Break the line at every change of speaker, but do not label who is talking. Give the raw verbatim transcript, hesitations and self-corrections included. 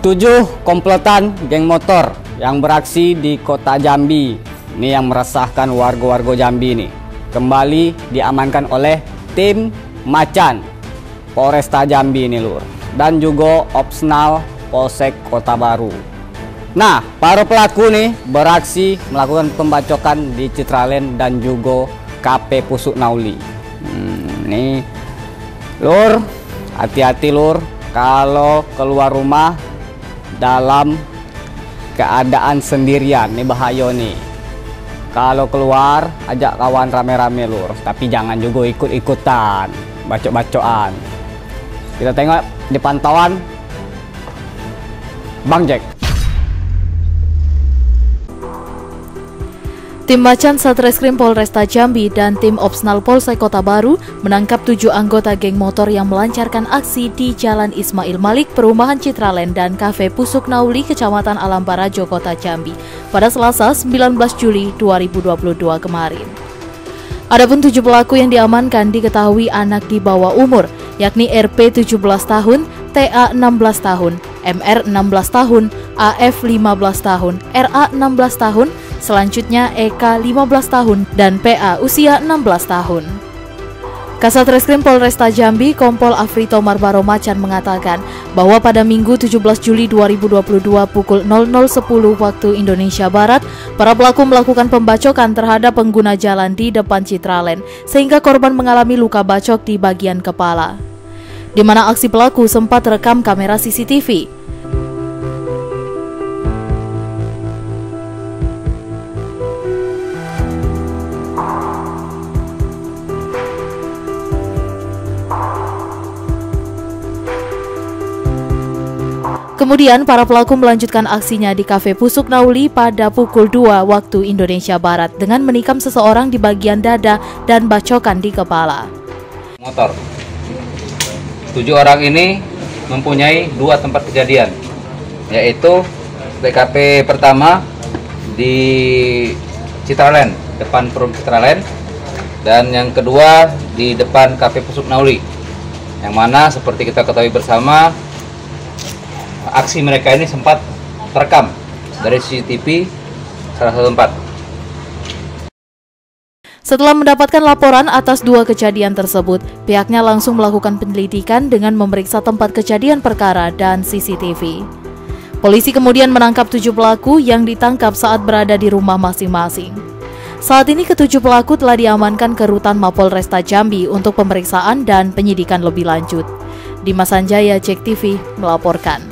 Tujuh komplotan geng motor yang beraksi di kota Jambi, ini yang meresahkan warga-warga Jambi ini, kembali diamankan oleh tim Macan Polresta Jambi ini lur, dan juga Opsnal Polsek Kota Baru. Nah, para pelaku nih beraksi melakukan pembacokan di Citraland dan juga K P Pusuk Nauli. Hmm, nih lur, hati-hati lur kalau keluar rumah dalam keadaan sendirian, nih bahaya nih. Kalau keluar ajak kawan rame-rame lur, tapi jangan juga ikut-ikutan bacok-bacokan. Kita tengok di pantauan Bang Jack.
Tim Macan Satreskrim Polresta Jambi dan tim Opsnal Polsek Kota Baru menangkap tujuh anggota geng motor yang melancarkan aksi di Jalan Ismail Malik, Perumahan Citraland dan Kafe Pusuk Nauli, Kecamatan Alam Barajo, Kota Jambi pada Selasa sembilan belas Juli dua ribu dua puluh dua kemarin. Adapun tujuh pelaku yang diamankan diketahui anak di bawah umur, yakni R P tujuh belas tahun, T A enam belas tahun, M R enam belas tahun, A F lima belas tahun, R A enam belas tahun, selanjutnya E K lima belas tahun, dan P A usia enam belas tahun. Kasat Reskrim Polresta Jambi, Kompol Afrito Marbaro Macan mengatakan bahwa pada Minggu tujuh belas Juli dua ribu dua puluh dua pukul nol nol sepuluh waktu Indonesia Barat, para pelaku melakukan pembacokan terhadap pengguna jalan di depan Citraland, sehingga korban mengalami luka bacok di bagian kepala, di mana aksi pelaku sempat terekam kamera C C T V. Kemudian para pelaku melanjutkan aksinya di Kafe Pusuk Nauli pada pukul dua waktu Indonesia Barat dengan menikam seseorang di bagian dada dan bacokan di kepala.
Motor. Tujuh orang ini mempunyai dua tempat kejadian, yaitu T K P pertama di Citraland, depan Perum Citraland, dan yang kedua di depan Kafe Pusuk Nauli, yang mana seperti kita ketahui bersama, aksi mereka ini sempat terekam dari C C T V salah satu tempat.
Setelah mendapatkan laporan atas dua kejadian tersebut, pihaknya langsung melakukan penyelidikan dengan memeriksa tempat kejadian perkara dan C C T V. Polisi kemudian menangkap tujuh pelaku yang ditangkap saat berada di rumah masing-masing. Saat ini ketujuh pelaku telah diamankan ke Rutan Mapolresta Jambi untuk pemeriksaan dan penyidikan lebih lanjut. Dimas Sanjaya, Jack T V melaporkan.